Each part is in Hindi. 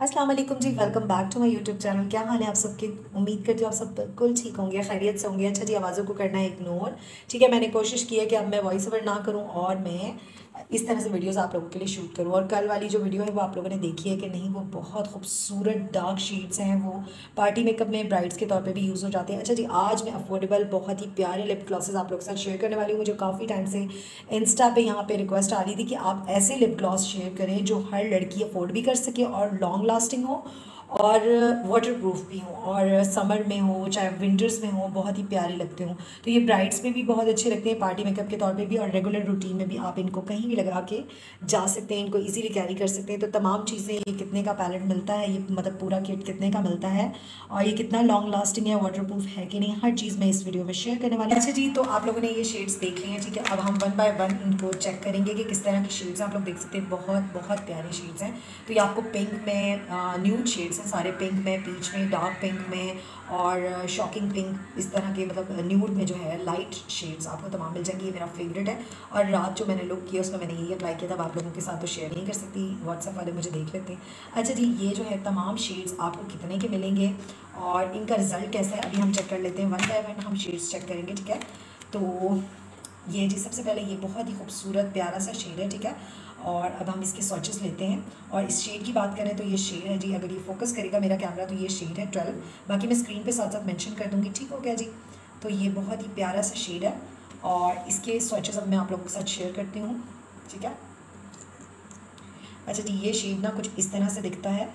अस्सलाम वालेकुम जी, welcome back to my YouTube channel. क्या हाल है आप सबके? उम्मीद करती हूँ आप सब बिल्कुल ठीक होंगे, खैरियत से होंगे। अच्छा जी, आवाज़ों को करना है इग्नोर। ठीक है, मैंने कोशिश की है कि अब मैं वॉइस ओवर ना करूँ और मैं इस तरह से वीडियोस आप लोगों के लिए शूट करूँ। और कल वाली जो वीडियो है वो आप लोगों ने देखी है कि नहीं, वो बहुत खूबसूरत डार्क शेड्स हैं, वो पार्टी मेकअप में ब्राइड्स के तौर पे भी यूज़ हो जाते हैं। अच्छा जी, आज मैं अफोर्डेबल बहुत ही प्यारे लिप ग्लॉसेस आप लोगों के साथ शेयर करने वाली हूँ। मुझे काफ़ी टाइम से इंस्टा पे यहाँ पे रिक्वेस्ट आ रही थी कि आप ऐसे लिप ग्लॉस शेयर करें जो हर लड़की अफोर्ड भी कर सके और लॉन्ग लास्टिंग हो और वाटर प्रूफ भी हो, और समर में हो चाहे विंटर्स में हो, बहुत ही प्यारे लगते हो। तो ये ब्राइड्स में भी बहुत अच्छे लगते हैं, पार्टी मेकअप के तौर पे भी, और रेगुलर रूटीन में भी आप इनको कहीं भी लगा के जा सकते हैं, इनको इजीली कैरी कर सकते हैं। तो तमाम चीज़ें, ये कितने का पैलेट मिलता है, ये मतलब पूरा किट कितने का मिलता है, और ये कितना लॉन्ग लास्टिंग है, वाटर प्रूफ है कि नहीं, हर चीज़ मैं इस वीडियो में शेयर करने वाली हूँ। अच्छा जी, तो आप लोगों ने ये शेड्स देख लिए हैं, ठीक है। अब हम वन बाय वन इनको चेक करेंगे कि किस तरह के शेड्स आप लोग देख सकते हैं। बहुत बहुत प्यारे शेड्स हैं। तो ये आपको पिंक में, न्यूड शेड्स हैं सारे, पिंक में, पीच में, डार्क पिंक में और शॉकिंग पिंक, इस तरह के मतलब न्यूड में जो है लाइट शेड्स आपको तमाम मिल जाएंगे। ये मेरा फेवरेट है, और रात जो मैंने लुक किया उसमें मैंने यही अप्लाई किया था। अब आप लोगों के साथ तो शेयर नहीं कर सकती, व्हाट्सएप वाले मुझे देख लेते हैं। अच्छा जी, ये जो है तमाम शेड्स आपको कितने के मिलेंगे और इनका रिज़ल्ट कैसा है, अभी हम चेक कर लेते हैं। वन बाय वन हम शेड्स चेक करेंगे, ठीक है। तो ये जी, सबसे पहले ये बहुत ही खूबसूरत प्यारा सा शेड है, ठीक है। और अब हम इसके स्वॉचेस लेते हैं, और इस शेड की बात करें तो ये शेड है जी, अगर ये फोकस करेगा मेरा कैमरा तो ये शेड है 12। बाकी मैं स्क्रीन पे साथ साथ मेंशन कर दूँगी, ठीक हो गया जी। तो ये बहुत ही प्यारा सा शेड है, और इसके स्वॉचेस अब मैं आप लोगों के साथ शेयर करती हूँ, ठीक है। अच्छा जी, ये शेड ना कुछ इस तरह से दिखता है।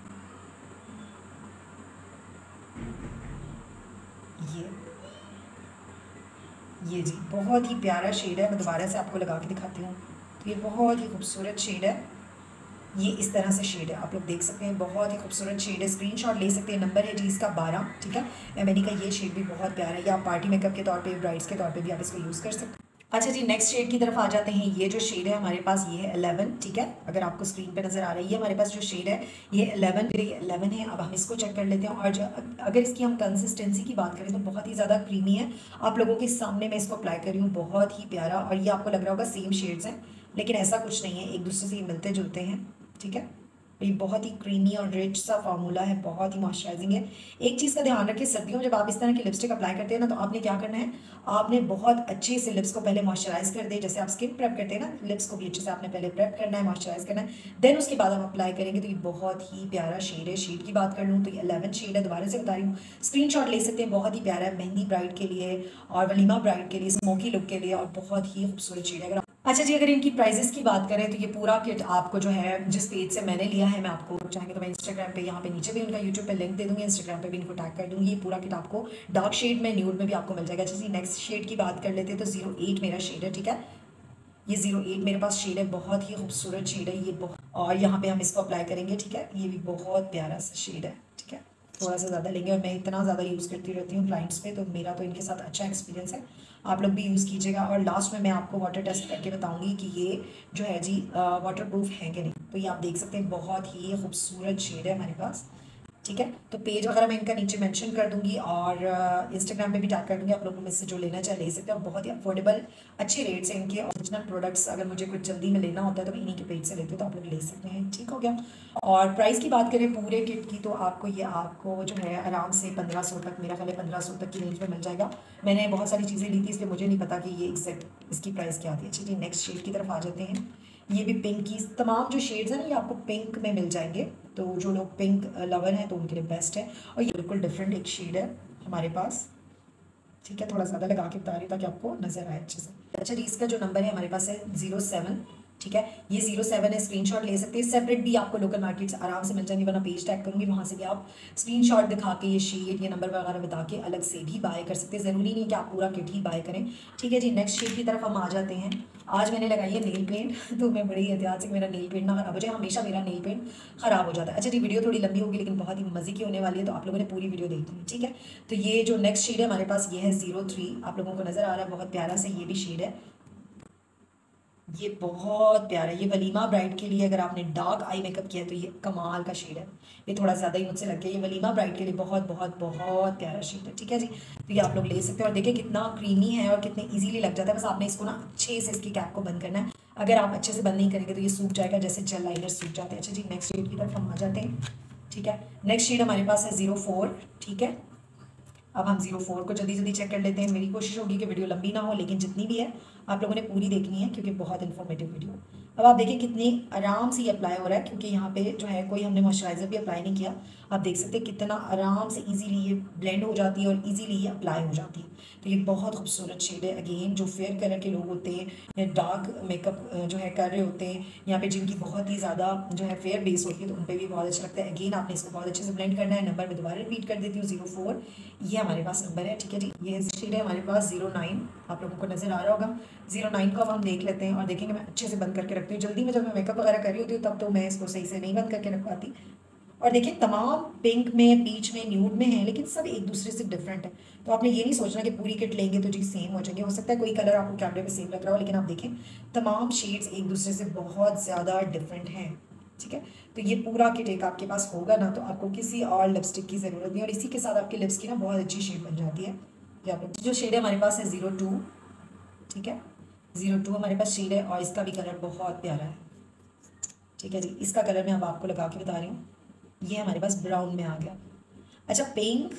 ये जी बहुत ही प्यारा शेड है, मैं दोबारा से आपको लगा के दिखाती हूँ। तो ये बहुत ही खूबसूरत शेड है, ये इस तरह से शेड है, आप लोग देख सकते हैं, बहुत ही खूबसूरत शेड है। स्क्रीनशॉट ले सकते हैं, नंबर है जी इसका 12, ठीक है। एमएनी का ये शेड भी बहुत प्यारा है, या आप पार्टी मेकअप के तौर पे, ब्राइड्स के तौर पे भी आप इसको यूज़ कर सकते हैं। अच्छा जी, नेक्स्ट शेड की तरफ आ जाते हैं। ये जो शेड है हमारे पास, ये है 11, ठीक है। अगर आपको स्क्रीन पे नज़र आ रही है, हमारे पास जो शेड है ये 11 है। अब हम इसको चेक कर लेते हैं, और जो अगर इसकी हम कंसिस्टेंसी की बात करें तो बहुत ही ज़्यादा क्रीमी है। आप लोगों के सामने मैं इसको अप्लाई कर रही हूँ, बहुत ही प्यारा। और ये आपको लग रहा होगा सेम शेड्स हैं, लेकिन ऐसा कुछ नहीं है, एक दूसरे से ये मिलते जुलते हैं, ठीक है। ये बहुत ही क्रीमी और रिच सा फार्मूला है, बहुत ही मॉइस्चराइजिंग है। एक चीज़ का ध्यान रखें, सर्दियों में जब आप इस तरह की लिपस्टिक अप्लाई करते हैं ना, तो आपने क्या करना है, आपने बहुत अच्छे से लिप्स को पहले मॉइस्चराइज कर दे। जैसे आप स्किन प्रेप करते हैं ना, लिप्स को भी अच्छे से आपने पहले प्रेप करना है, मॉइस्चराइज करना है, देन उसके बाद आप अप्लाई करेंगे। तो ये बहुत ही प्यारा शेड है। शेड की बात कर लूँ तो ये 11 शेड है, दोबारा से बता रही हूँ, स्क्रीनशॉट ले सकते हैं। बहुत ही प्यारा है, मेहंदी ब्राइड के लिए और वलीमा ब्राइड के लिए, स्मोकी लुक के लिए, और बहुत ही खूबसूरत शेड है। अगर अच्छा जी, अगर इनकी प्राइजेस की बात करें तो ये पूरा किट आपको जो है, जिस पेज से मैंने लिया है, मैं आपको चाहेंगे तो मैं इंस्टाग्राम पे, यहाँ पे नीचे भी उनका यूट्यूब पे लिंक दे दूँगी, इंस्टाग्राम पे भी इनको टैग कर दूँगी। ये पूरा किट आपको डार्क शेड में, न्यूड में भी आपको मिल जाएगा। अच्छा जी, नेक्स्ट शेड की बात कर लेते हैं। तो 08 मेरा शेड है, ठीक है। ये 08 मेरे पास शेड है, बहुत ही खूबसूरत शेड है ये, बहुत। और यहाँ पे हम इसको अप्लाई करेंगे, ठीक है। ये भी बहुत प्यारा सा शेड है, ठीक है। थोड़ा सा ज़्यादा लेंगे, और मैं इतना ज़्यादा यूज़ करती रहती हूँ क्लाइंट्स पे, तो मेरा तो इनके साथ अच्छा एक्सपीरियंस है। आप लोग भी यूज़ कीजिएगा, और लास्ट में मैं आपको वाटर टेस्ट करके बताऊँगी कि ये जो है जी वाटर प्रूफ है कि नहीं। तो ये आप देख सकते हैं, बहुत ही खूबसूरत शेड है हमारे पास, ठीक है। तो पेज वगैरह मैं इनका नीचे मेंशन कर दूंगी, और इंस्टाग्राम पे भी टैग कर दूंगी। आप लोगों में से जो लेना चाहे ले सकते हैं, और बहुत ही अफोर्डेबल अच्छे रेट्स हैं इनके। ओरिजिनल प्रोडक्ट्स अगर मुझे कुछ जल्दी में लेना होता है तो मैं इन्हीं के पेज से लेती हूँ, तो आप लोग ले सकते हैं, ठीक हो गया। और प्राइस की बात करें पूरे किट की, तो आपको जो है आराम से 1500 तक, मेरा ख्याल है 1500 तक की रेंज में मिल जाएगा। मैंने बहुत सारी चीज़ें ली थी, इसलिए मुझे नहीं पता कि ये एग्जैक्ट इसकी प्राइस क्या आती है। अच्छा जी, नेक्स्ट शेड की तरफ आ जाते हैं। ये भी पिंक की तमाम जो शेड्स हैं ना, ये आपको पिंक में मिल जाएंगे। तो जो लोग पिंक लवर हैं तो उनके लिए बेस्ट है। और ये बिल्कुल डिफरेंट एक शेड है हमारे पास, ठीक है। थोड़ा ज़्यादा लगा के बता रही हूँ ताकि आपको नज़र आए अच्छे से। अच्छा जी, इसका जो नंबर है हमारे पास है 07, ठीक है। ये 07 है, स्क्रीनशॉट ले सकते हैं। सेपरेट भी आपको लोकल मार्केट से आराम से मिल जाएंगे, वरना पेज टैग करूँगी, वहाँ से भी आप स्क्रीनशॉट दिखा के ये शेड, ये नंबर वगैरह बता के अलग से भी बाय कर सकते हैं। ज़रूरी नहीं कि आप पूरा किट ही बाय करें, ठीक है जी। नेक्स्ट शेड की तरफ हम आ जाते हैं। आज मैंने लगाई है नेल पेंट, तो मैं बड़ी एहतियात से मेरा नेल पेंट ना ख़राब हो जाए। हमेशा मेरा नेल पेंट ख़राब हो जाता है। अच्छा जी, वीडियो थोड़ी लंबी होगी लेकिन बहुत ही मज़े की होने वाली है, तो आप लोगों ने पूरी वीडियो देखनी है, ठीक है। तो ये जो नेक्स्ट शेड है हमारे पास, ये है 03, आप लोगों को नज़र आ रहा है, बहुत प्यारा सा ये भी शेड है। ये बहुत प्यारा है, ये वलीमा ब्राइड के लिए, अगर आपने डार्क आई मेकअप किया है तो ये कमाल का शेड है। ये थोड़ा ज़्यादा ही मुझसे लग गया, ये वलीमा ब्राइड के लिए बहुत बहुत बहुत प्यारा शेड है, ठीक है जी। तो ये आप लोग ले सकते हैं, और देखिए कितना क्रीमी है और कितने इजीली लग जाता है। बस आपने इसको ना अच्छे से इसकी कैप को बंद करना है। अगर आप अच्छे से बंद नहीं करेंगे तो ये सूख जाएगा, जैसे जेल लाइनर सूख जाते हैं। अच्छा जी, नेक्स्ट शेड की तरफ हम आ जाते हैं। ठीक है। नेक्स्ट शेड हमारे पास है 04, ठीक है। अब हम 04 को जल्दी जल्दी चेक कर लेते हैं। मेरी कोशिश होगी कि वीडियो लंबी ना हो, लेकिन जितनी भी है आप लोगों ने पूरी देखनी है क्योंकि बहुत इन्फॉर्मेटिव वीडियो। अब आप देखिए कितनी आराम से ये अप्लाई हो रहा है, क्योंकि यहाँ पे जो है कोई हमने मॉइस्चराइज़र भी अप्लाई नहीं किया। आप देख सकते हैं कितना आराम से इजीली ये ब्लेंड हो जाती है और इजीली ये अप्लाई हो जाती है। तो ये बहुत खूबसूरत शेड है। अगेन जो फेयर कलर के लोग होते हैं या डार्क मेकअप जो है कर रहे होते हैं, यहाँ पे जिनकी बहुत ही ज़्यादा जो है फेयर बेस होती है, तो उन पर भी बहुत अच्छा लगता है। अगेन आपने इसको बहुत अच्छे से ब्लेंड करना है। नंबर में दोबारा रिपीट कर देती हूँ, 04 ये हमारे पास नंबर है, ठीक है जी। ये शेड है हमारे पास 09, आप लोगों को नज़र आ रहा होगा। 09 को अब हम देख लेते हैं और देखेंगे। मैं अच्छे से बंद करके रखती हूँ, जल्दी में जब मैं मेकअप वगैरह कर रही होती हूँ तब तो मैं इसको सही से नहीं बंद करके रख पाती। और देखिए तमाम पिंक में, पीच में, न्यूड में है, लेकिन सब एक दूसरे से डिफरेंट है। तो आपने ये नहीं सोचना कि पूरी किट लेंगे तो जी सेम हो जाएंगे। हो सकता है कोई कलर आपको कैमरे में सेम लग रहा हो, लेकिन आप देखें तमाम शेड्स एक दूसरे से बहुत ज़्यादा डिफरेंट हैं, ठीक है। तो ये पूरा किट एक आपके पास होगा ना, तो आपको किसी और लिपस्टिक की ज़रूरत नहीं, और इसी के साथ आपके लिप्स की ना बहुत अच्छी शेड बन जाती है। या जो शेड है हमारे पास है 02, ठीक है। 02 हमारे पास शेड है और इसका भी कलर बहुत प्यारा है, ठीक है जी। इसका कलर मैं अब आपको लगा के बता रही हूँ। ये हमारे पास ब्राउन में आ गया। अच्छा, पिंक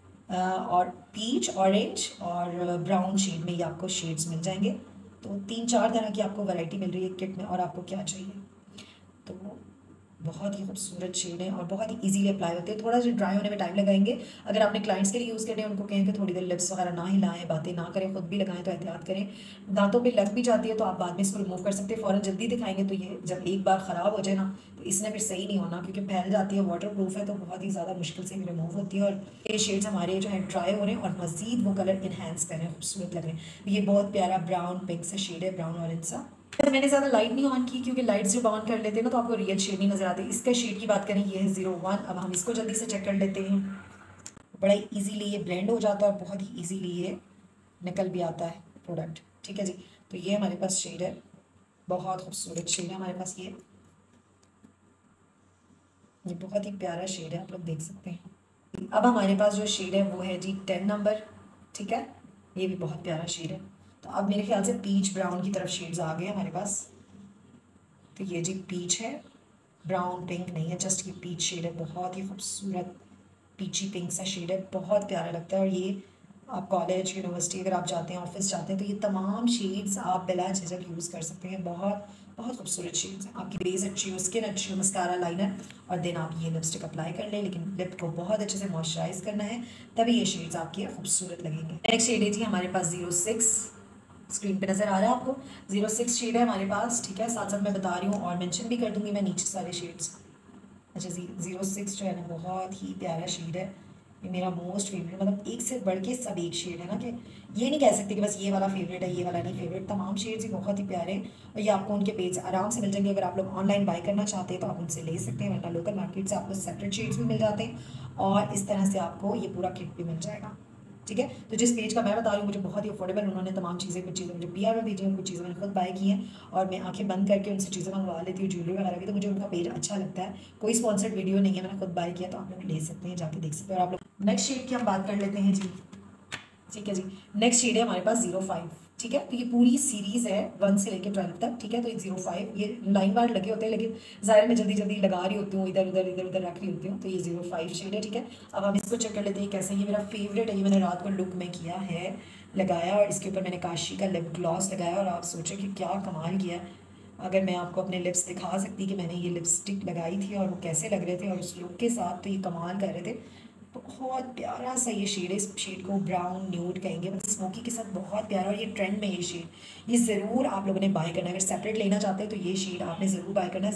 और पीच, ऑरेंज और ब्राउन शेड में ये आपको शेड्स मिल जाएंगे। तो 3-4 तरह की आपको वैरायटी मिल रही है किट में, और आपको क्या चाहिए। तो बहुत ही खूबसूरत शेड है और बहुत ही इजीली अप्लाई होते हैं। थोड़ा सा ड्राई होने में टाइम लगाएंगे। अगर आपने क्लाइंट्स के लिए यूज़ करने हैं, उनको कहें कि थोड़ी देर लिप्स वगैरह ना हिलाएं, बातें ना करें, खुद भी लगाएं तो एहतियात करें। दांतों पे लग भी जाती है तो आप बाद में इसको रिमूव कर सकते हैं। फ़ौरन जल्दी दिखाएंगे तो ये जब एक बार ख़राब हो जाए ना, तो इसने फिर सही नहीं होना, क्योंकि फैल जाती है। वाटर प्रूफ है तो बहुत ही ज़्यादा मुश्किल से भी रिमूव होती है। और ये शेड्स हमारे जो है ड्राई हो रहे हैं और मज़ीद वो कलर इन्हेंस कर रहे हैं, खूबसूरत लग रहे हैं। ये बहुत प्यारा ब्राउन पिंक सा शेड है, ब्राउन ऑरेंज सा। मैंने ज़्यादा लाइट नहीं ऑन की, क्योंकि लाइट जब ऑन कर लेते हैं ना तो आपको रियल शेड नहीं नज़र आती। इसका शेड की बात करें, ये है 01। अब हम इसको जल्दी से चेक कर लेते हैं। बड़ा ही ईजीली ये ब्लेंड हो जाता है और बहुत ही ईजीली ये निकल भी आता है प्रोडक्ट, ठीक है जी। तो ये हमारे पास शेड है, बहुत खूबसूरत शेड है हमारे पास। ये बहुत ही प्यारा शेड है, आप लोग देख सकते हैं। अब हमारे पास जो शेड है वो है जी 10 नंबर, ठीक है। ये भी बहुत प्यारा शेड है। तो अब मेरे ख्याल से पीच ब्राउन की तरफ शेड्स आ गए हमारे पास। तो ये जी पीच है, ब्राउन पिंक नहीं है, जस्ट ये पीच शेड है। बहुत ही खूबसूरत पीची पिंक सा शेड है, बहुत प्यारा लगता है। और ये आप कॉलेज, यूनिवर्सिटी अगर आप जाते हैं, ऑफिस जाते हैं, तो ये तमाम शेड्स आप बिला झिझक यूज़ कर सकते हैं। बहुत बहुत खूबसूरत शेड्स हैं। आपकी बेस अच्छी हो, स्किन अच्छी हो, मस्कारा, लाइनर, और देन आप ये लिपस्टिक अप्लाई कर लें, लेकिन लिप को बहुत अच्छे से मॉइस्चराइज करना है, तभी ये शेड्स आपके खूबसूरत लगेंगे। नेक्स्ट शेड है जी हमारे पास 06, स्क्रीन पे नज़र आ रहा है आपको। 06 शेड है हमारे पास, ठीक है। साथ साथ मैं बता रही हूँ और मेंशन भी कर दूँगी मैं नीचे सारे शेड्स। अच्छा जी, 06 जो है ना बहुत ही प्यारा शेड है। ये मेरा मोस्ट फेवरेट, मतलब एक से बढ़ के सब एक शेड है ना, कि ये नहीं कह सकते कि बस ये वाला फेवरेट है, ये वाला नहीं फेवरेट। तमाम शेड्स ही बहुत ही प्यारे हैं और ये आपको उनके पेज आराम से मिल जाएंगे। अगर आप लोग ऑनलाइन बाय करना चाहते हैं तो आप उनसे ले सकते हैं, वरना लोकल मार्केट से आपको सेपरेट शेड्स भी मिल जाते हैं और इस तरह से आपको ये पूरा किट भी मिल जाएगा, ठीक है। तो जिस पेज का मैं बता रही हूँ मुझे बहुत ही अफोर्डेबल उन्होंने तमाम चीज़ें, कुछ चीज़ें मुझे पीआर में भेजी हैं, कुछ चीज़ें मैंने खुद बाय की हैं और मैं आंखें बंद करके उनसे चीज़ें मंगवा लेती हूँ, ज्वेलरी वगैरह की। तो मुझे उनका पेज अच्छा लगता है। कोई स्पॉन्सर्ड वीडियो नहीं है, मैंने खुद बाय किया, तो आप लोग ले सकते हैं, जाके देख सकते हैं। और आप लोग नेक्स्ट शेड की हम बात कर लेते हैं जी, ठीक है जी। नेक्स्ट शेड है हमारे पास 05, ठीक है। तो ये पूरी सीरीज़ है 1 से लेकर 12 तक, ठीक है। तो ये 05, ये लाइन वार लगे होते हैं, लेकिन ज़ाहिर मैं जल्दी जल्दी लगा रही होती हूँ, इधर उधर रख रही होती हूँ। तो ये 05 शेड है, ठीक है। अब हम इसको चेक कर लेते हैं कैसे। ये मेरा फेवरेट है, ये मैंने रात को लुक में किया है, लगाया, और इसके ऊपर मैंने काशी का लिप ग्लॉस लगाया और आप सोचें कि क्या कमाल किया। अगर मैं आपको अपने लिप्स दिखा सकती कि मैंने ये लिपस्टिक लगाई थी और वो कैसे लग रहे थे और उस लुक के साथ, तो ये कमाल कर रहे थे। बहुत प्यारा सा ये शेड है। इस शेड को ब्राउन न्यूड कहेंगे, मतलब स्मोकी के साथ बहुत प्यारा। और ये ट्रेंड में ये शेड, ये ज़रूर आप लोगों ने बाय करना है। अगर सेपरेट लेना चाहते हैं तो ये शेड आपने ज़रूर बाय करना है।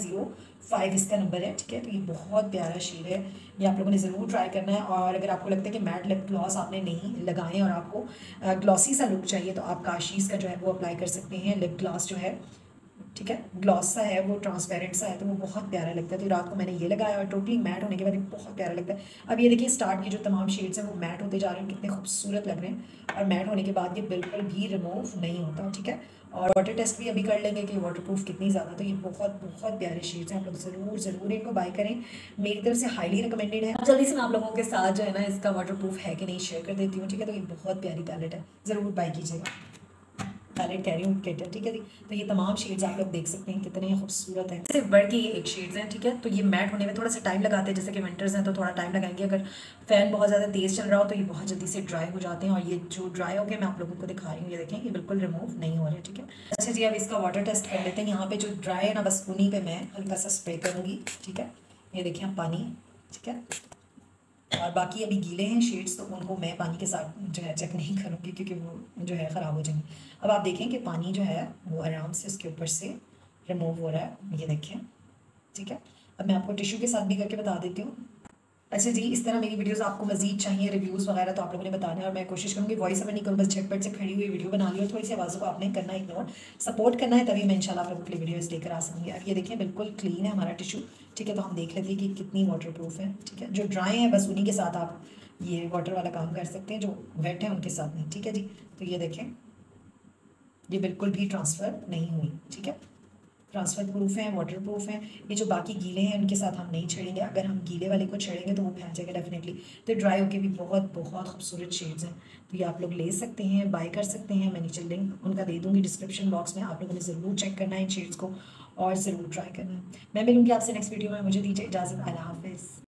05 इसका नंबर है, ठीक है। तो ये बहुत प्यारा शेड है, ये आप लोगों ने ज़रूर ट्राई करना है। और अगर आपको लगता है कि मैट लिप ग्लॉस आपने नहीं लगाए और आपको ग्लॉसी सा लुक चाहिए, तो आप काशीज़ का जो है वो अप्लाई कर सकते हैं लिप ग्लॉस जो है, ठीक है। ग्लॉस सा है, वो ट्रांसपेरेंट सा है, तो वो बहुत प्यारा लगता है। तो रात को मैंने ये लगाया और टोटली मैट होने के बाद ये बहुत प्यारा लगता है। अब ये देखिए स्टार्ट की जो तमाम शेड्स हैं वो मैट होते जा रहे हैं, कितने खूबसूरत लग रहे हैं। और मैट होने के बाद ये बिल्कुल भी रिमूव नहीं होता, ठीक है। और वाटर टेस्ट भी अभी कर लेंगे कि वाटर प्रूफ कितनी ज़्यादा। तो ये बहुत बहुत प्यारे शेड्स हैं, आप लोग ज़रूर ज़रूर इनको बाय करें, मेरी तरफ से हाईली रिकमेंडेड है। जल्दी से मैं आप लोगों के साथ जो है ना इसका वाटर प्रूफ है कि नहीं शेयर कर देती हूँ, ठीक है। तो ये बहुत प्यारी पैलेट है, ज़रूर बाय कीजिएगा। पैलेट कह रही हूँ किट है, ठीक है जी। तो ये तमाम शेड्स आप लोग देख सकते हैं कितने खूबसूरत हैं। सिर्फ बढ़ के ये एक शेड्स हैं, ठीक है। तो ये मैट होने में थोड़ा सा टाइम लगाते हैं, जैसे कि विंटर्स हैं तो थोड़ा टाइम लगाएंगे। अगर फ़ैन बहुत ज़्यादा तेज़ चल रहा हो तो ये बहुत जल्दी से ड्राई हो जाते हैं। और ये जो ड्राई हो गए मैं आप लोगों को दिखा रही हूँ, ये देखें ये बिल्कुल रिमूव नहीं हो रहे, ठीक है। अच्छा जी, अब इसका वाटर टेस्ट कर लेते हैं। यहाँ पे जो ड्राई है ना, बस उन्हीं पे मैं हल्का सा स्प्रे करूँगी, ठीक है। ये देखिए आप पानी, ठीक है। और बाकी अभी गीले हैं शेड्स, तो उनको मैं पानी के साथ जो है चेक नहीं करूँगी क्योंकि वो जो है ख़राब हो जाएंगे। अब आप देखें कि पानी जो है वो आराम से उसके ऊपर से रिमूव हो रहा है, ये देखें, ठीक है। अब मैं आपको टिश्यू के साथ भी करके बता देती हूँ। अच्छा जी, इस तरह मेरी वीडियोस आपको मजीद चाहिए रिव्यूज़ वगैरह तो आप लोगों ने बताना है, और मैं कोशिश करूँगी वॉइस ओवर नहीं करूँ, बस झटपट से खड़ी हुई वीडियो बना ली और थोड़ी सी आवाज़ों को आपने करना इग्नोर, सपोर्ट करना है, तभी मैं इंशाल्लाह आप लोगों के लिए वीडियोस लेकर आ सकूँगी। अब ये देखिए बिल्कुल क्लीन है हमारा टिश्यू, ठीक है। तो हम देख लेते हैं कि कितनी वाटर प्रूफ है, ठीक है। जो ड्राई है बस उन्हीं के साथ आप ये वाटर वाला काम कर सकते हैं, जो वेट है उनके साथ नहीं, ठीक है जी। तो ये देखें ये बिल्कुल भी ट्रांसफ़र नहीं हुई, ठीक है। ट्रांसफ़र प्रूफ हैं, वाटर प्रूफ हैं। ये जो बाकी गीले हैं उनके साथ हम नहीं छेड़ेंगे, अगर हम गीले वाले को छेड़ेंगे तो वो फैल जाएगा डेफिनेटली। तो ड्राई होके भी बहुत बहुत खूबसूरत शेड्स हैं, तो ये आप लोग ले सकते हैं, बाय कर सकते हैं। मैं नीचे लिंक उनका दे दूँगी डिस्क्रिप्शन बॉक्स में, आप लोगों ने ज़रूर चेक करना है इन शेड्स को और ज़रूर ट्राई करना है। मैं मिलूँगी आपसे नेक्स्ट वीडियो में, मुझे दीजिए इजाज़त, अल्लाह हाफ़िज़।